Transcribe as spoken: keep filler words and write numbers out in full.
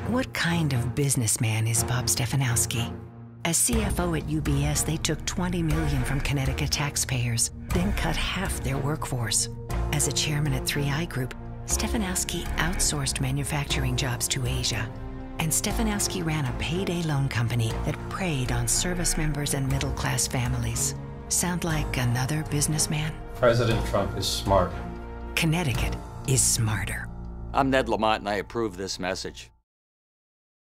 What kind of businessman is Bob Stefanowski? As C F O at U B S, they took twenty million dollars from Connecticut taxpayers, then cut half their workforce. As a chairman at three I Group, Stefanowski outsourced manufacturing jobs to Asia. And Stefanowski ran a payday loan company that preyed on service members and middle-class families. Sound like another businessman? President Trump is smart. Connecticut is smarter. I'm Ned Lamont, and I approve this message.